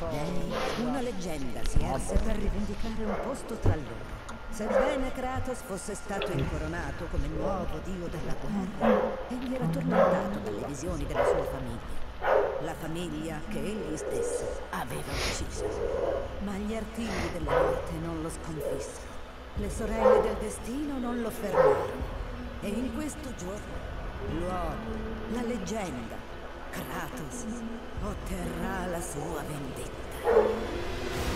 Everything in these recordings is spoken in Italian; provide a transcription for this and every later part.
dei, una leggenda si erse per rivendicare un posto tra loro. Sebbene Kratos fosse stato incoronato come nuovo dio della guerra, egli era tormentato dalle visioni della sua famiglia. La famiglia che egli stesso aveva ucciso. Ma gli artigli della morte non lo sconfissero. Le sorelle del destino non lo fermarono. E in questo giorno, l'uomo, la leggenda, Kratos, otterrà la sua vendetta.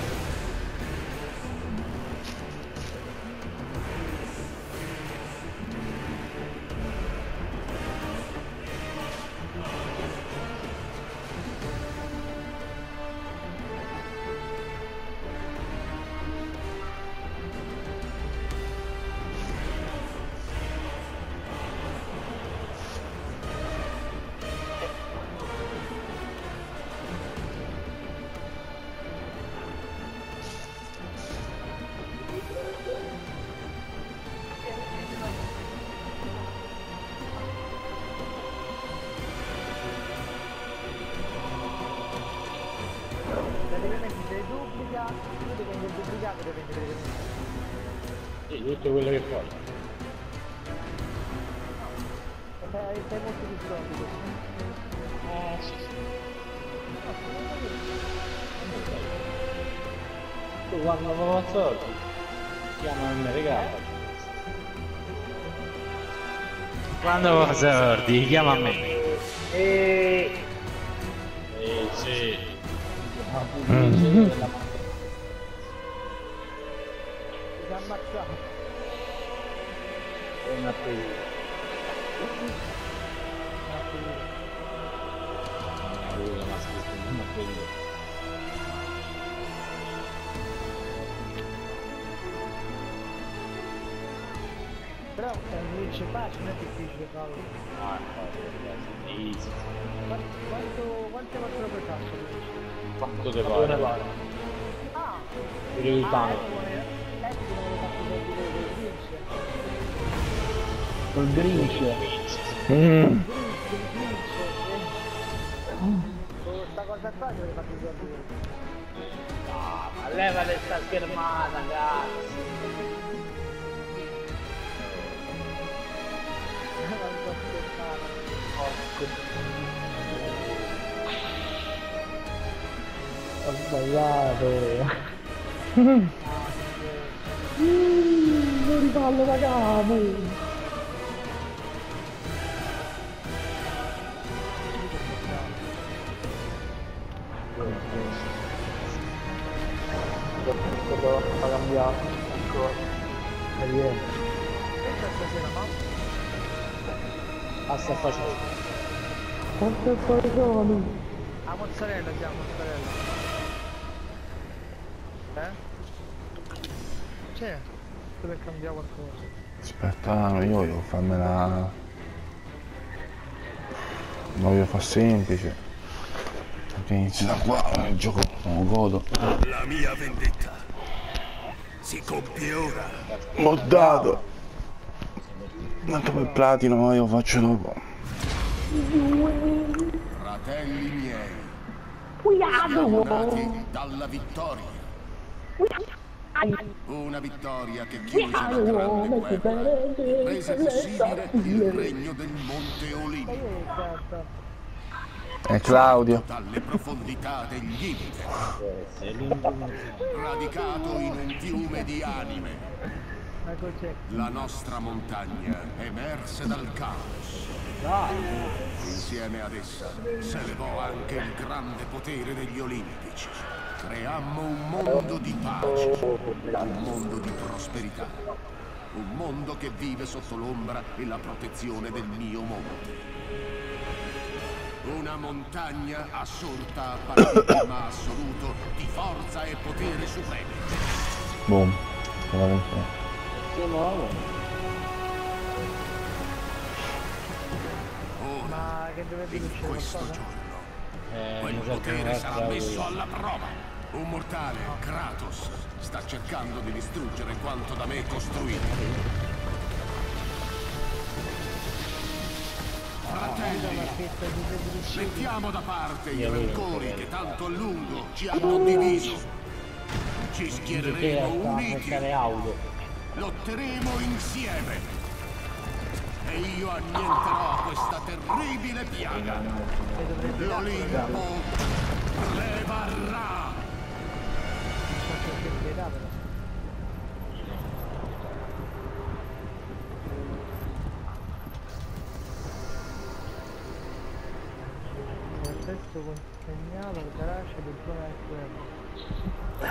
Sì, tutto quello che puoi. Sei molto difficile. Sì. Tu quando avevo soldi, chiama il regalo. Quando avevo soldi, chiama a me. Sì. Si è ammazzato. È una presa. Però è invece facile, non è difficile farlo. È easy. Quante volte lo puoi fare? Quanto te pare? Ah! Pure il tanto. Col Grinch. Questa cosa qua che avete fatto i giorni. No, ma levate sta schermata, cazzo. Ho sbagliato. Non rifallo da capo. Devo cambiare ancora. E niente. Che stasera mamma? Sta facendo. Quanto perdoni? A mozzarella, già, mozzarella. C'è? Per cambiare qualcosa. Aspetta, io voglio farmela. Lo voglio fare semplice. Perché inizio da qua, il gioco non lo godo. La mia vendetta si compie ora. L'ho dato. Tanto per platino io lo faccio dopo. Fratelli miei, siamo nati dalla vittoria. Una vittoria che chiuse la grande guerra e rese possibile il regno del Monte Olimpo. È Claudio. Dalle profondità degli inferi, radicato in un fiume di anime. La nostra montagna emerse dal caos. Insieme ad essa s'elevò anche il grande potere degli Olimpici. Creammo un mondo di pace, un mondo di prosperità, un mondo che vive sotto l'ombra e la protezione del mio monte. Una montagna assorta a paradigma assoluto di forza e potere supremi. Boom. Ora, in questo giorno, quel potere sarà messo alla prova. Un mortale, Kratos, sta cercando di distruggere quanto da me costruito. Fratelli, mettiamo da parte i rancori che tanto a lungo ci hanno diviso. Ci schiereremo uniti. Lotteremo insieme. E io annienterò questa terribile piaga. L'Olimpo prevarrà. Testo consegnato al garage del zona del club.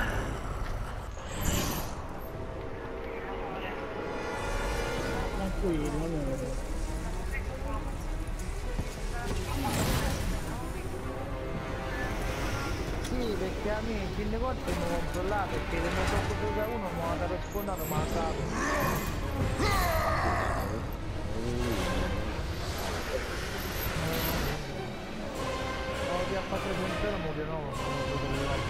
Sì, perché a me in fin dei conti mi compro là perché se ne tocco più da uno mi ha dato sfondato ma ha dato. A 4 punti muore no,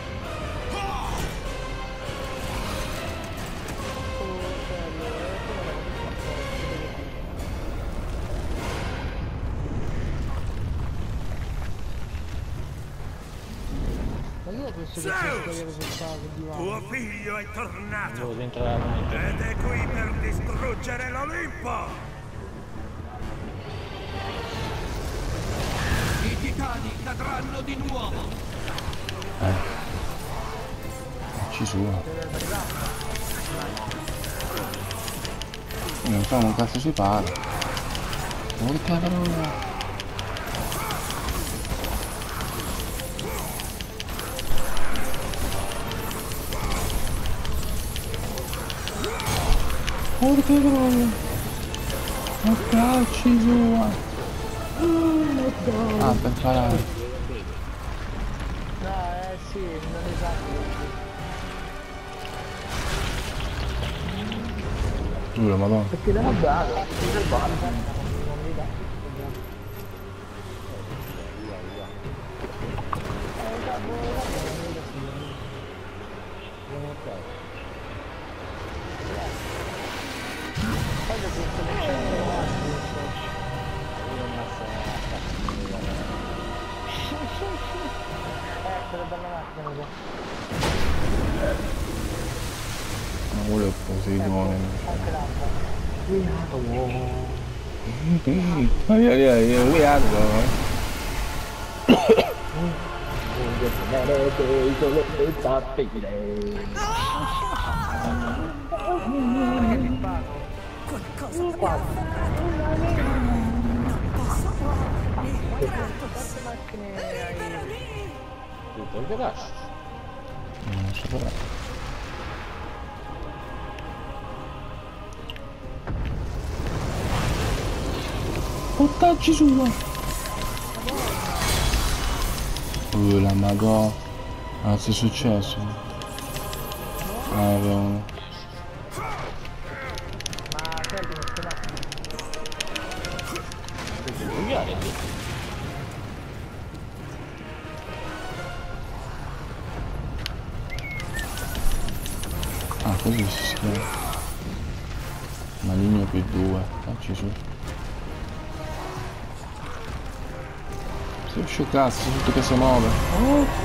ma io penso che tuo figlio è tornato ed ed è qui per distruggere l'Olimpo. I titani cadranno di nuovo. Ci sua. Non so un cazzo si parla. Ma che cavolo. Porca troia! Ma cacci sua! Ah, per parare. no, sì, non esatto. Giuro, madonna. Perché l'hanno dato, il bar. Ma vuole Poseidone. Tutto il garage. Non so però. Portacci sua! La mago. Cazzo è successo? Aveva uno. Ah, così si chiama. Maligno più 2. Facci su. Si esce cazzo, tutto che si muove. Oh.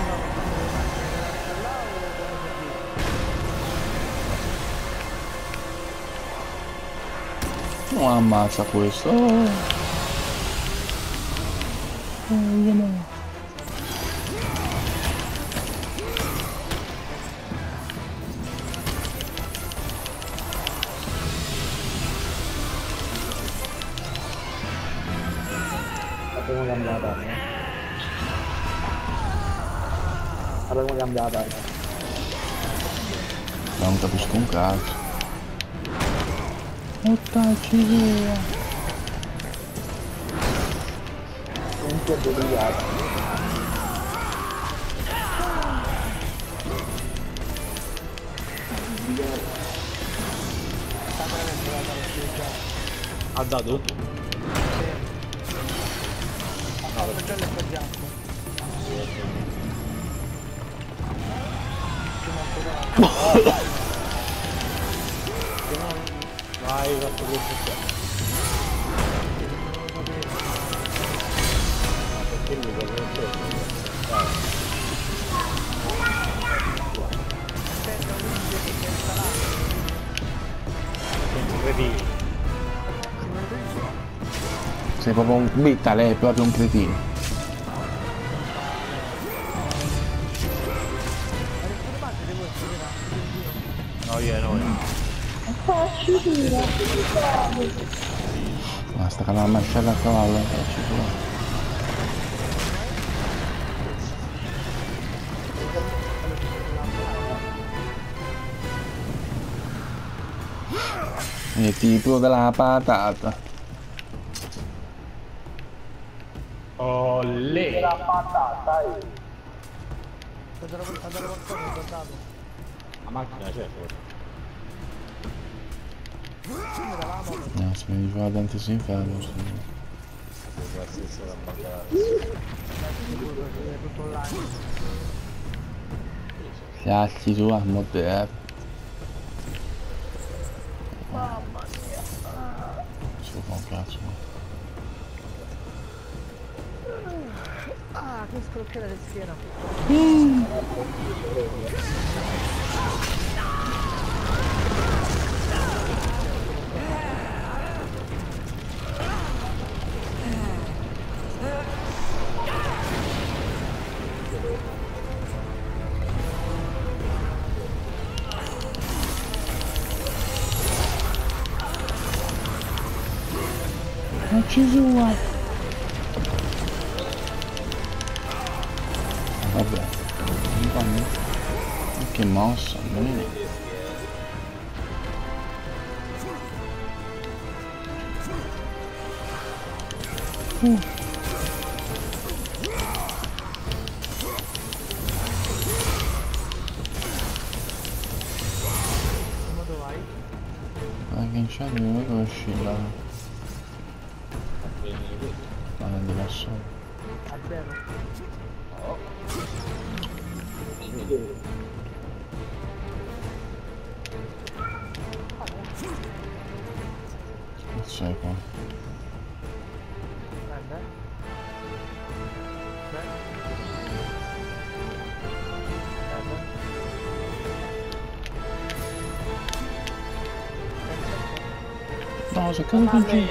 Oh, ammazza questo. Oh. Oh, Abbiamo cambiata. Abbiamo cambiata. Non capisco un cazzo. Portacci via. Non ti ho dedicato. Ha dato? Vai, fatto questo qua. quindi cosa non c'è? Sei proprio un bitta, lei è proprio un cretino. Basta che la mascella a cavallo, facci fuori. È tipo della patata. Olè! La patata, andare qualcosa è dato. La macchina c'è forse. No, se mi fa tanto sinfano. Qualsiasi roba Tutto online. Piatti su a moderno. Mamma mia. Si fa un cazzo. Ah, che scrocchiera di schiena. Ma Gesù! Vabbè, che mossa, bene. Dove vai? Agganciato dove è uscita? Ma non di là solo. A zero. Che c'è qua? Prende. No, sono caduto giù.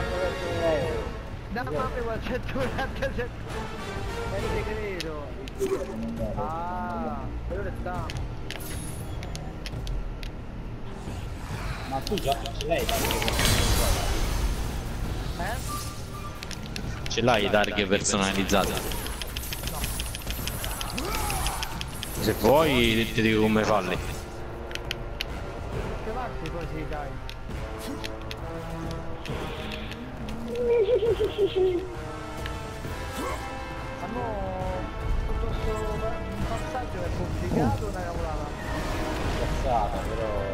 No, ma avevo 147. È il segreto. Ah, quello che sta. Ma tu già ce l'hai Ce l'hai i targhe personalizzati? Se vuoi ti dico come farli. Che parti così, dai. Ma no, tutto sto un passaggio è complicato, una cavolata. cazzata, però...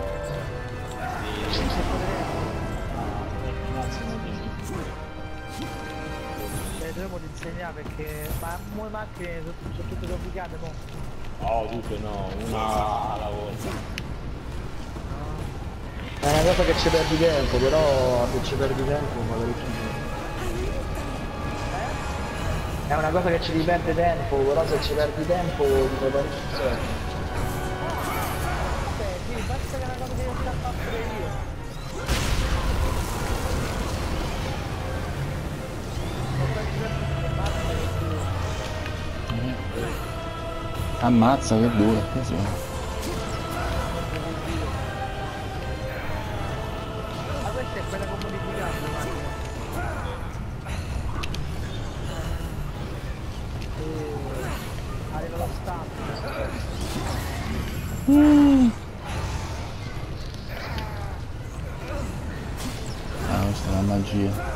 Dovremmo insegnare perché ma le macchine sono tutte complicate, mo. No, tutte no, una alla volta. È una cosa che ci perdi tempo, però se ci perdi tempo magari figo. È una cosa che ci riperde tempo, però se ci perdi tempo ti fai parecchio. Vabbè, sì, basta che è una cosa che io sto a fare io. Ammazza che dura, così. Ma questa è quella con modificata, arriva la stampa. Ah, questa è la magia.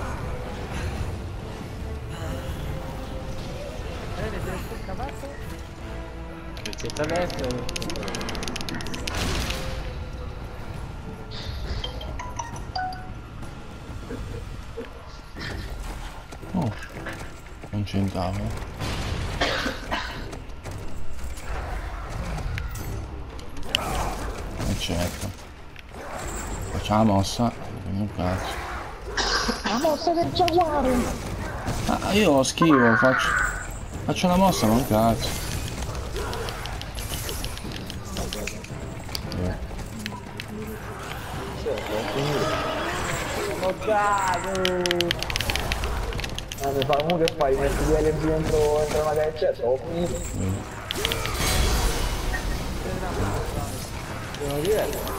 Vedete se è scappato? Pezzetta destra. Oh, non c'entravo. E certo. Facciamo la mossa. Un cazzo. La mossa del giaguaro! Ah, io lo schivo, faccio. Faccio una mossa, ma un cazzo. Oh cazzo! Comunque fai, metti due LMG dentro una caccetta, ho finito. Sono diverso.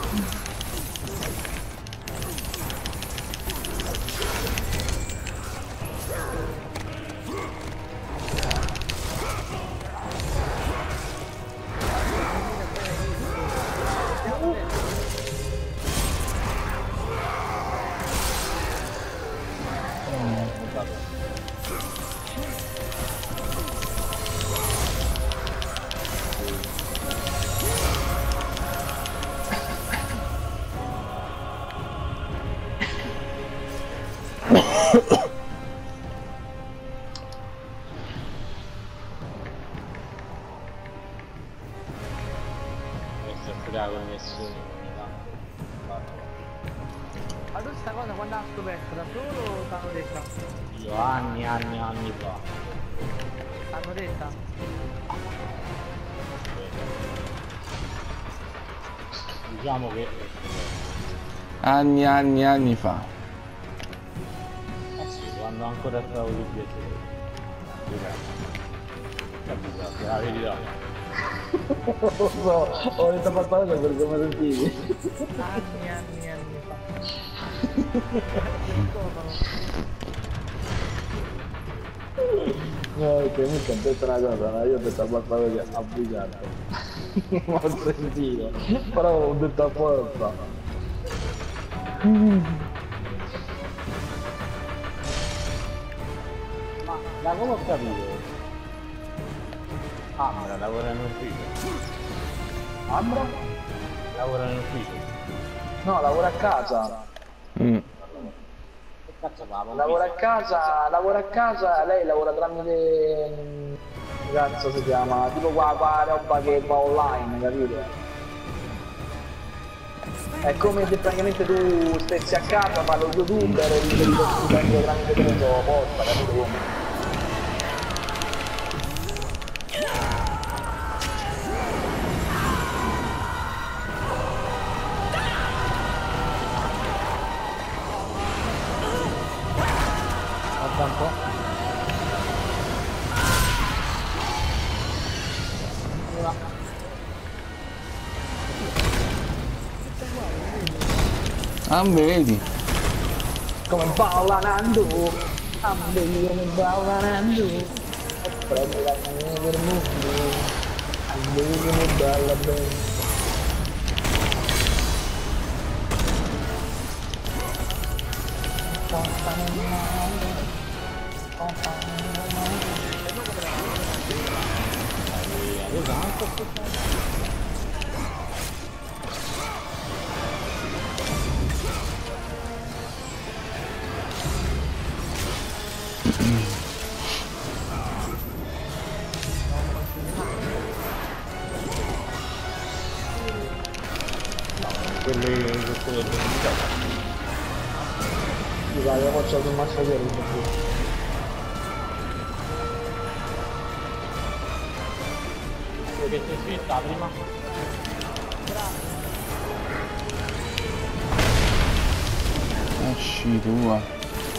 con nessuno. Ma tu sta cosa quando l'ha scoperto da solo o t'hanno detta? Io anni fa. T'hanno detta? Diciamo che anni fa. sì, quando ancora stavo di piacere. Capito, la verità. Non so, ho detto qualcosa per come sentivi. Anni fa. No, che mi ho detto una cosa, ma io ho detto qualcosa che ha bugiato. Non ho sentito, però ho detto a forza. Ma da come ho capito? Ambra lavora in ufficio. Ambra? Lavora in ufficio. No, lavora a casa. Che cazzo fa? Lavora a casa, lei lavora tramite... che cazzo si chiama? Tipo qua roba che va online, capito? È come se praticamente tu stessi a casa, fa lo youtuber e ricevi lo stipendio tramite che ne so, posta, capito come? Guarda un po'. Ah, vedi? Come balla Nando, vedi come balla Nando, prendi la mia per mucchio, vedi come balla bene. Quelli questo del Mi pare che faccio sul massagliere. che si sfitta prima. Esci tua.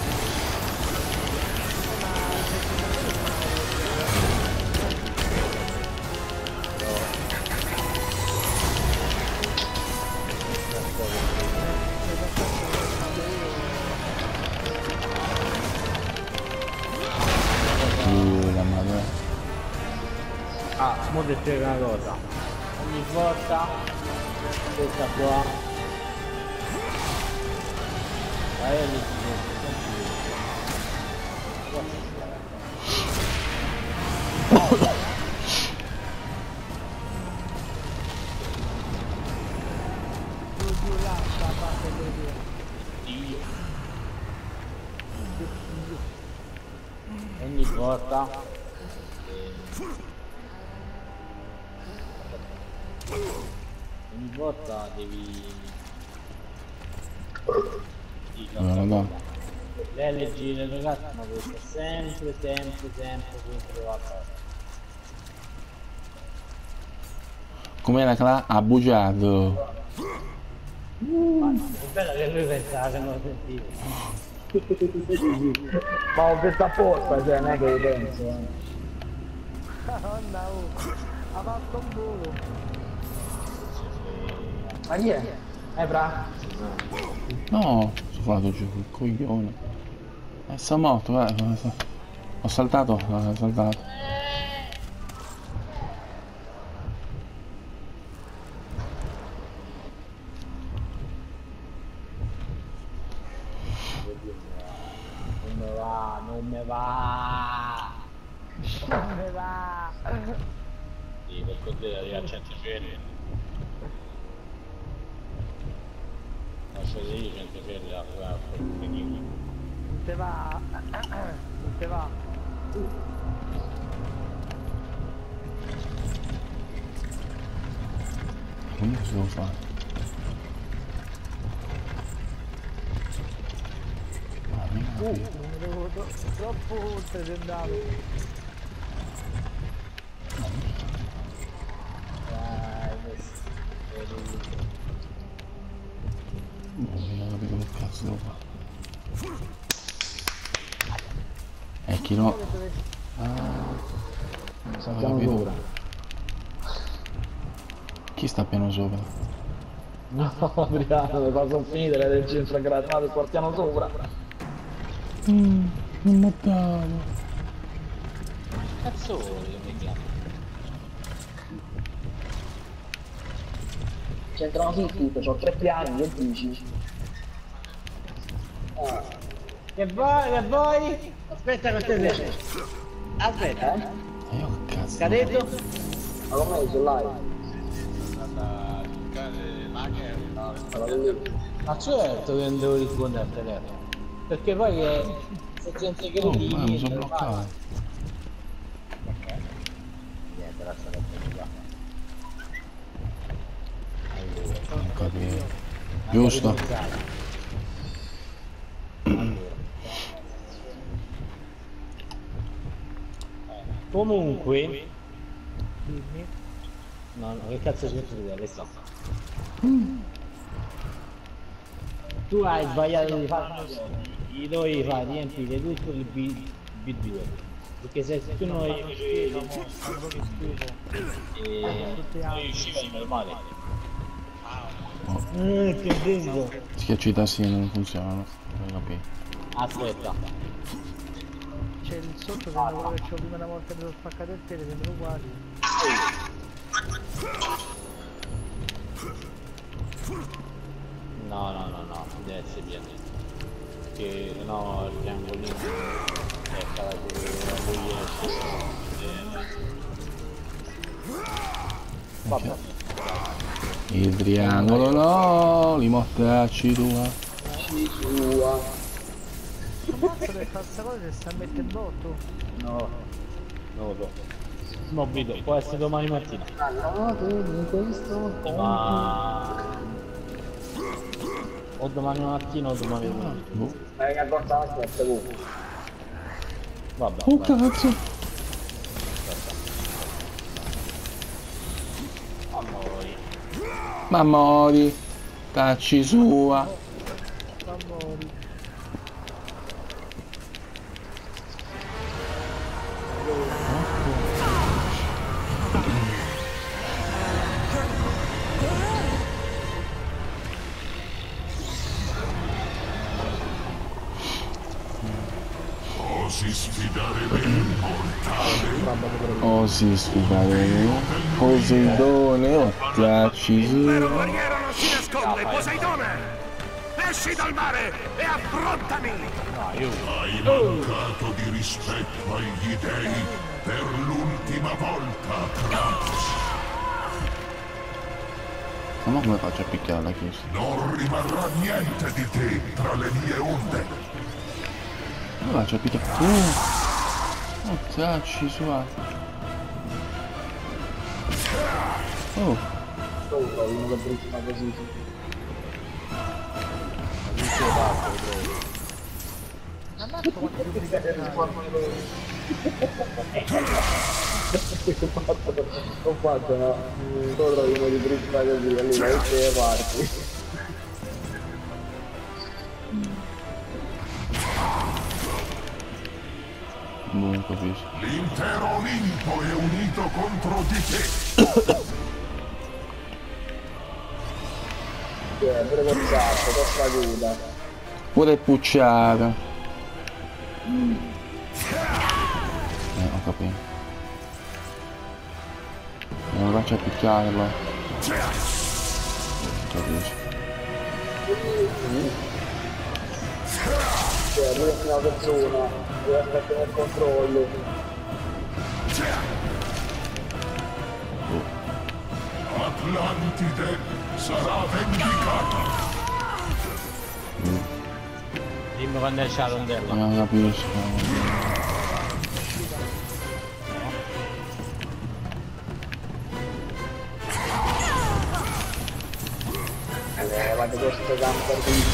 La madre. Ah, mo ti spiego una cosa. Ogni volta questa qua ogni volta devi Guarda. Le leggi le ragazze hanno detto sempre va bene. Com'era Cla? Ha bugiato. È bello che lui pensava che non lo sentivo. Ma ho detto apposta, cioè non è che io penso. Madonna, oh. Ha fatto un volo. Ma chi è? Bra? No, sono fatto giù, il coglione. Sta morto, guarda. Ho saltato, ho saltato. Non me va. Sì, per così arriva a 100 cieli. Lascia lì 100 cieli la Non te va. Non te va. Come cosa devo fare? Troppo oltre sei andato. Non capito che cazzo devo fare. Chi no? Non sappiamo sopra. Chi sta piano sopra? No, Adriano, mi fa sono finite le del centro aggranato e partiamo sopra. Non mortavo. Cazzo che mi chiama? C'entrano tutti, ho 3 piani, che dici? Che vuoi? Aspetta che te sei. Aspetta. Io che cazzo? Cadetto? Ma come sono live? Ma certo che non devo rispondere al telefono. Perché poi è... se gente che Oh, ma mi sono bloccato. Niente, lascia qua. Non capivo. Giusto. Comunque... Dimmi. No, che cazzo c'è di adesso? Tu hai sbagliato di fare gli dovevi fare riempire tutto il B2 perché se tu non hai usciva di normale. Che denso. Schiacci i tasti non funzionano. Non capito. Aspetta. C'è il sotto che quello che c'ho prima una volta che ho spaccato il tele, sembrano uguali. No, deve essere pieno. Che no il triangolino è vabbè. Il triangolo no, li mortacci tua. Ammazza per fare sta cosa che sta a mettere botto. No, non lo so. No, vedo, può essere domani mattina. No, in questo. Ma... o domani mattina o domani pomeriggio. Che accorta aspetta tu. Vabbè. Oh cazzo! Ma mori! Tacci sua! Amori. Osi sfidare me, mortale. Osi sfidare me, Poseidone, oh tacci Il vero sua! guerriero non si nasconde, Poseidone! Esci dal mare e affrontami! Hai mancato di rispetto agli dei per l'ultima volta, Kratos. Ma come faccio a picchiare la chiesa? Non rimarrà niente di te tra le mie onde. Come faccio a picchiare? Oh tacci sua! Oh! Sopra, uno che brutta così. Ammazza quanti Ho fatto no? Solo uno di prima così, allora e parti. Non capisco. L'intero Olimpo è unito contro di te. Pure col sacco, troppa aiuta. Pure pucciare. Ho capito. Non faccio a picchiarlo. Capisco. Cioè, lui è una persona, deve mettere il controllo. Atlantide sarà vendicata. Dimmi quando esce la rondella. Non capisco. Guarda questo campo di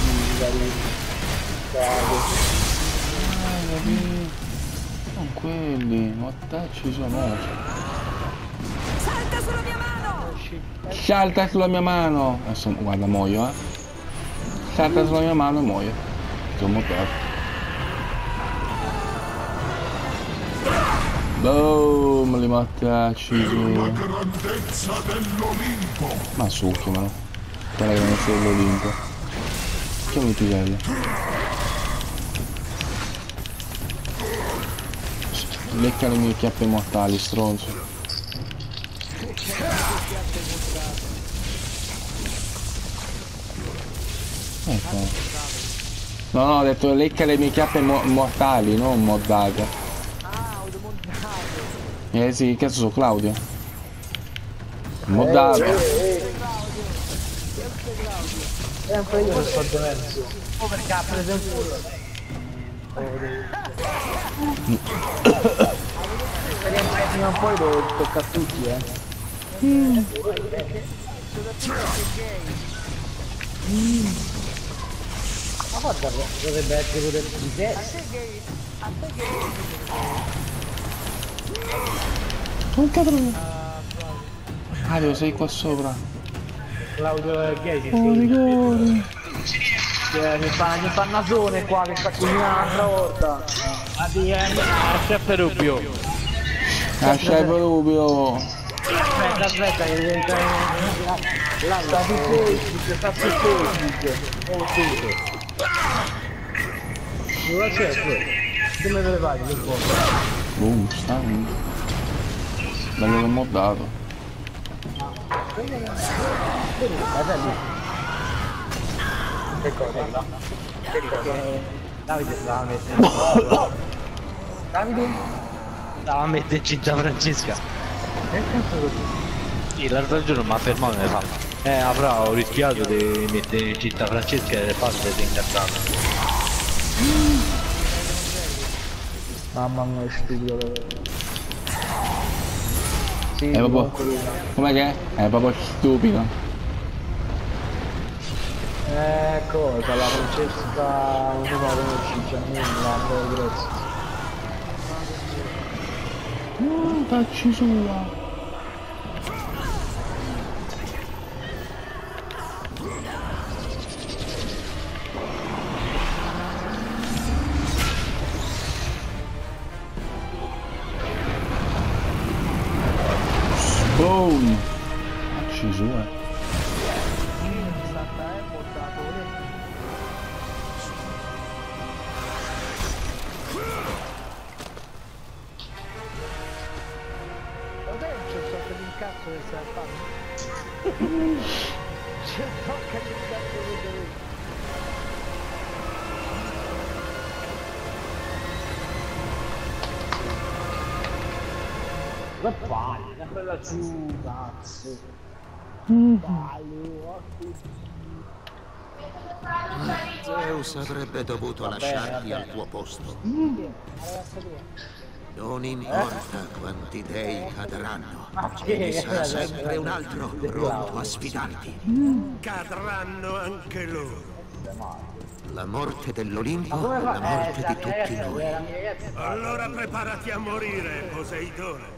Non quelli, ma tacci sono. Salta sulla mia mano! Salta sulla mia mano! Adesso guarda muoio, Salta sulla mia mano e muoio. Sono morto. Boom, li mattacci. La grandezza dell'Olimpo. Ma succhiamelo. Guarda che non sei dell'Olimpo. Chiami i piselli. Lecca le mie chiappe mortali, stronzo. Ecco. No, ho detto lecca le mie chiappe mortali, non moddate. Sì, che cazzo sono Claudio? Moddato. sempre io sto demenzio. Oh, perché ha preso il culo. Prima o poi lo tocca a tutti, Ma guarda, dovrebbe essere pure di te. Un cadrone. Mario, sei qua sopra. Claudio è gay, Oh, rigore. mi fa nasone qua che sta cucinando un'altra volta. chef Rubio. Lascia il Rubio. Aspetta che diventa Sta su Facebook, sta su Facebook. dove c'è come te le fai che buono? Boom, sta. Bello che moddato. Che cosa? Davide stava mettendo Davide? Stava a mettere Città Francesca. Che cazzo così? Sì, l'altro giorno mi ha fermato e mi fa avrà ho rischiato di mettere Città Francesca e le palle si è incazzato. Mamma mia, è stupido. Sì, È proprio. Com'è che è? È proprio stupido. Cosa? La Francesca non la conosci, c'è nulla, no, grazie. Tacci sua. Boom! Tacci sua. cazzo che stai a fare? C'è tocca di cazzo che devi. Ma palle, sempre laggiù, cazzo. Zeus avrebbe dovuto lasciarti al tuo posto. Non importa quanti dei cadranno, ce ne sarà sempre un altro pronto a sfidarti. Cadranno anche loro. La morte dell'Olimpo, la morte di tutti noi. Allora preparati a morire, Poseidone.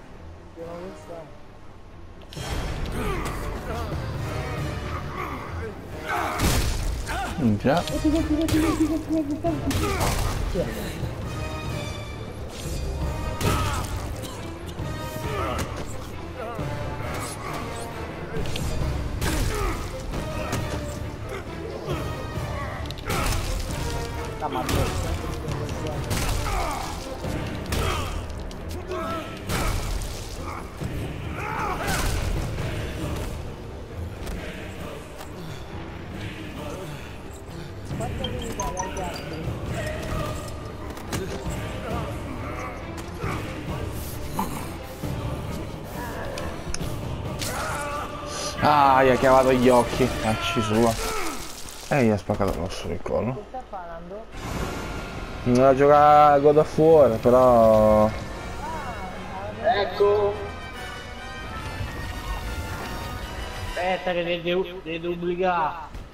Già. Ah, gli ha chiavato gli occhi, cacci sua. E gli ha spaccato l'osso del collo. Che sta parlando? Non la gioca a God of War, però... Ecco. Aspetta che devi dubblicare.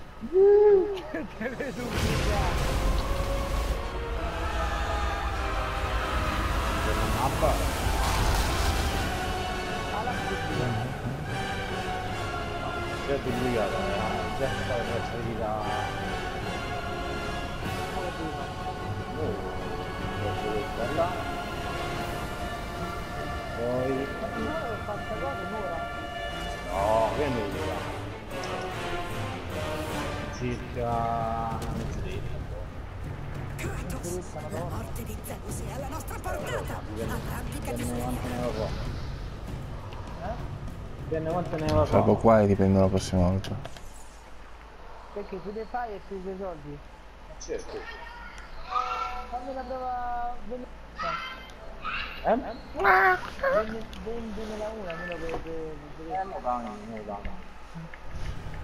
Mappa. Già dubblicato, già stavo per salire là. Poi... No, che ne dica? Circa... Kratos, la morte di Zeus è alla nostra portata. Arrampicati su. Dipende quanto ne lo so. Salvo qua e dipende la prossima volta. Perché più ne fai e più dei soldi. Certo. Fammi la prova vendimela una, almeno per... No,